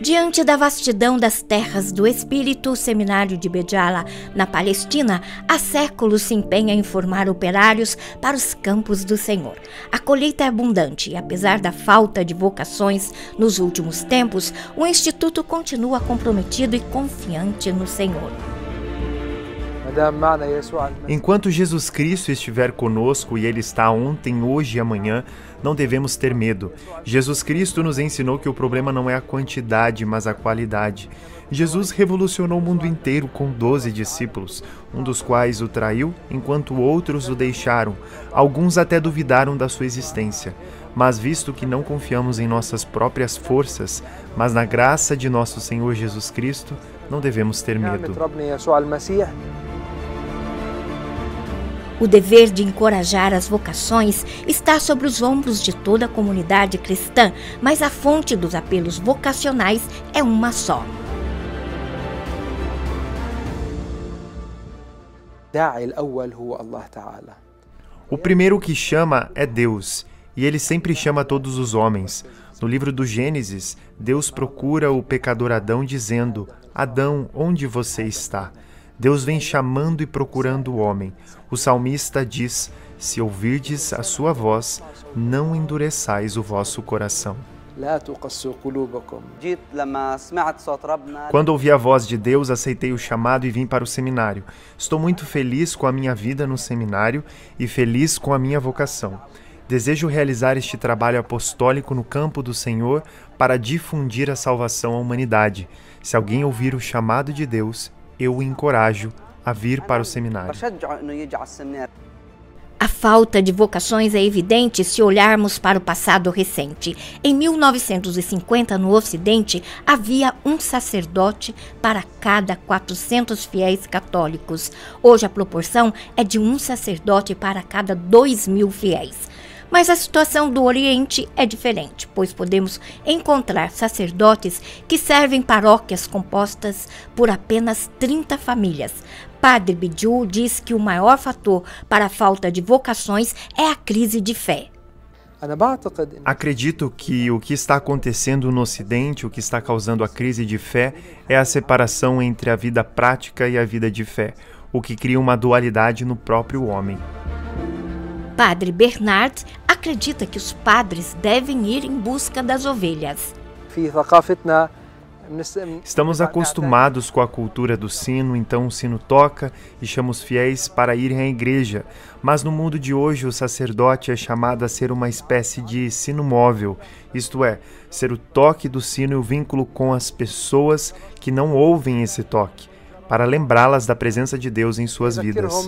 Diante da vastidão das terras do Espírito, o Seminário de Béjala, na Palestina, há séculos se empenha em formar operários para os campos do Senhor. A colheita é abundante e, apesar da falta de vocações nos últimos tempos, o Instituto continua comprometido e confiante no Senhor. Enquanto Jesus Cristo estiver conosco e Ele está ontem, hoje e amanhã, não devemos ter medo. Jesus Cristo nos ensinou que o problema não é a quantidade, mas a qualidade. Jesus revolucionou o mundo inteiro com 12 discípulos, um dos quais o traiu, enquanto outros o deixaram. Alguns até duvidaram da sua existência. Mas visto que não confiamos em nossas próprias forças, mas na graça de nosso Senhor Jesus Cristo, não devemos ter medo. O dever de encorajar as vocações está sobre os ombros de toda a comunidade cristã, mas a fonte dos apelos vocacionais é uma só. O primeiro que chama é Deus, e Ele sempre chama todos os homens. No livro do Gênesis, Deus procura o pecador Adão dizendo: Adão, onde você está? Deus vem chamando e procurando o homem. O salmista diz: se ouvirdes a sua voz, não endureçais o vosso coração. Quando ouvi a voz de Deus, aceitei o chamado e vim para o seminário. Estou muito feliz com a minha vida no seminário e feliz com a minha vocação. Desejo realizar este trabalho apostólico no campo do Senhor para difundir a salvação à humanidade. Se alguém ouvir o chamado de Deus, eu o encorajo a vir para o seminário. A falta de vocações é evidente se olharmos para o passado recente. Em 1950, no Ocidente, havia um sacerdote para cada 400 fiéis católicos. Hoje, a proporção é de um sacerdote para cada 2.000 fiéis. Mas a situação do Oriente é diferente, pois podemos encontrar sacerdotes que servem paróquias compostas por apenas 30 famílias. Padre Biju diz que o maior fator para a falta de vocações é a crise de fé. Acredito que o que está acontecendo no Ocidente, o que está causando a crise de fé, é a separação entre a vida prática e a vida de fé, o que cria uma dualidade no próprio homem. Padre Bernard acredita que os padres devem ir em busca das ovelhas. Estamos acostumados com a cultura do sino, então o sino toca e chama os fiéis para irem à igreja. Mas no mundo de hoje, o sacerdote é chamado a ser uma espécie de sino móvel, isto é, ser o toque do sino e o vínculo com as pessoas que não ouvem esse toque, para lembrá-las da presença de Deus em suas vidas.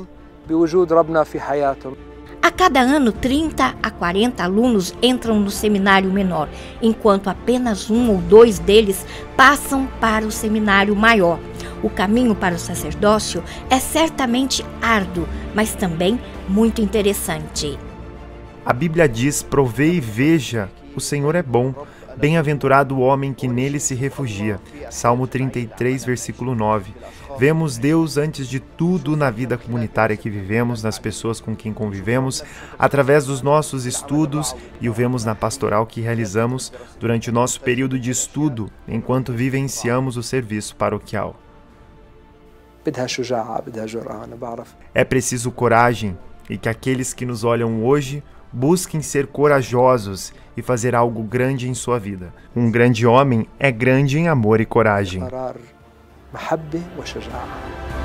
A cada ano, 30 a 40 alunos entram no seminário menor, enquanto apenas 1 ou 2 deles passam para o seminário maior. O caminho para o sacerdócio é certamente árduo, mas também muito interessante. A Bíblia diz: provei e veja, o Senhor é bom. Bem-aventurado o homem que nele se refugia. Salmo 33, versículo 9. Vemos Deus antes de tudo na vida comunitária que vivemos, nas pessoas com quem convivemos, através dos nossos estudos, e o vemos na pastoral que realizamos durante o nosso período de estudo, enquanto vivenciamos o serviço paroquial. É preciso coragem, e que aqueles que nos olham hoje busquem ser corajosos e fazer algo grande em sua vida. Um grande homem é grande em amor e coragem.